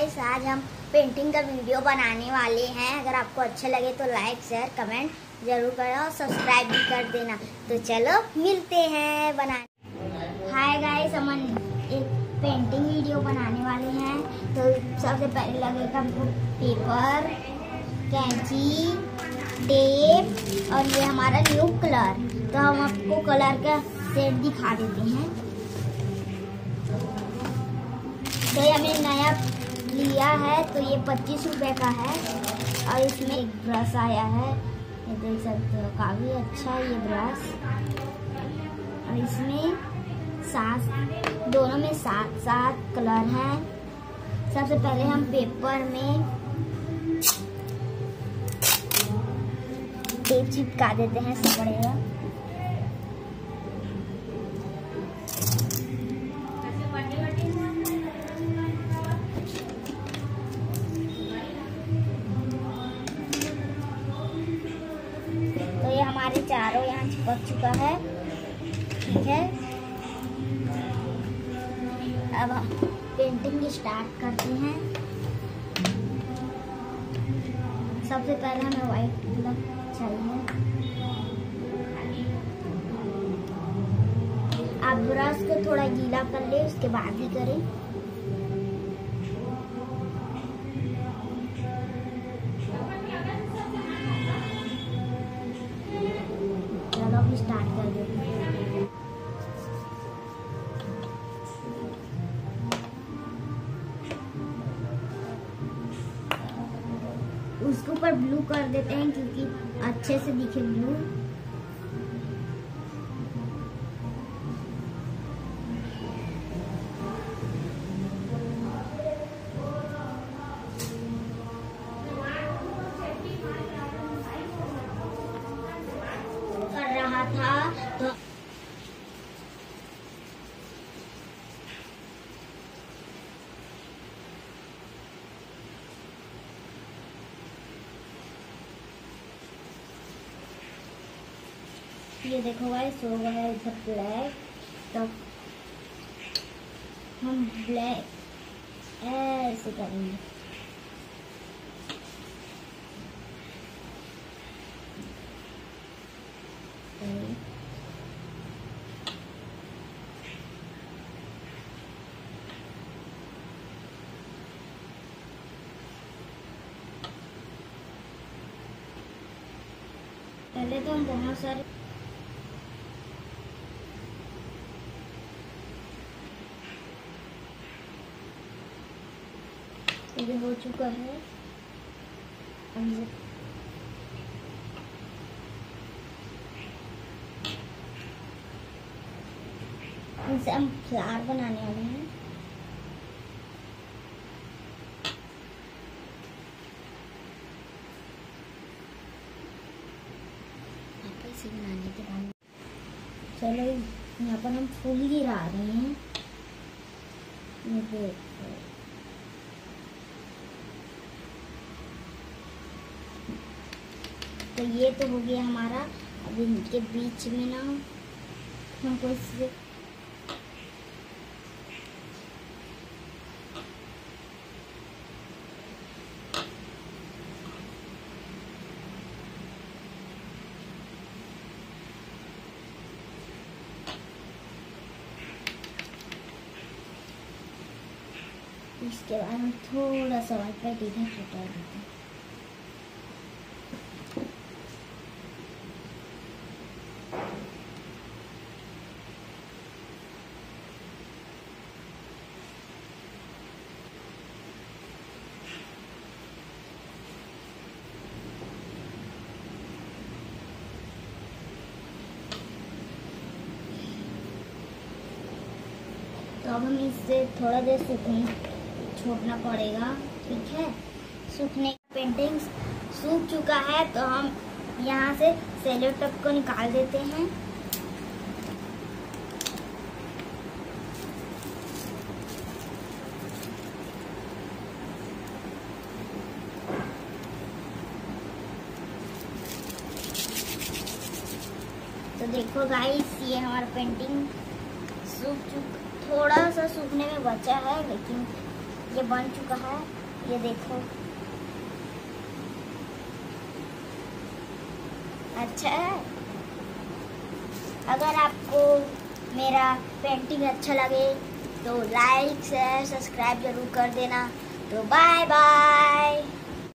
Guys, आज हम painting का वीडियो बनाने वाले हैं। अगर आपको अच्छा लगे तो लाइक शेयर कमेंट जरूर करना और सब्सक्राइब भी कर देना। तो चलो मिलते हैं बनाने। हाय गाइस, हम एक पेंटिंग वीडियो बनाने वाले हैं। तो सबसे पहले लगेगा हमको पेपर, कैंची, टेप और ये हमारा न्यू कलर। तो हम आपको कलर का सेट दिखा देते हैं। तो ये हमने नया लिया है, तो ये 25 रुपए का है और इसमें एक ब्रश आया है, ये देख सकते हो, काफी अच्छा है ये ब्रश। और इसमें दोनों में सात कलर हैं। सबसे पहले हम पेपर में टेप चिपका देते हैं, सब पड़ेगा। तो ये हमारे चारों यहाँ चिपक चुका है, ठीक है। अब हम पेंटिंग स्टार्ट करते हैं। सबसे पहले हमें व्हाइट कलर चाहिए। आप ब्रश को थोड़ा गीला कर ले, उसके बाद ही करें। चलो अभी स्टार्ट कर देते हैं। उसके ऊपर ब्लू कर देते हैं क्योंकि अच्छे से दिखे ब्लू। कर रहा था तो ये देखो गाइस, हो गया है इधर ब्लैक। तब हम ब्लैक ऐसे करेंगे। पहले तो हम बहुत सारे ये हो चुका है। इनसे हम फ्लावर बनाने वाले हैं। इसे बनाने के बाद चलो यहाँ पर हम फूल गिरा रहे हैं। ये देखो, तो ये तो हो गया हमारा। अब इनके बीच में ना हमको इससे इसके बाद हम थोड़ा सा व्हाइट पेंट इधर हटा देते हैं। तो अब हम इससे थोड़ा देर छोड़ना पड़ेगा, ठीक है। सूखने पेंटिंग सूख चुका है, तो हम यहाँ से सेलो टेप को निकाल देते हैं। तो देखो गाइस, ये हमारा पेंटिंग थोड़ा सा सूखने में बचा है, लेकिन ये बन चुका है, ये देखो। अच्छा है। अगर आपको मेरा पेंटिंग अच्छा लगे तो लाइक शेयर सब्सक्राइब जरूर कर देना। तो बाय बाय।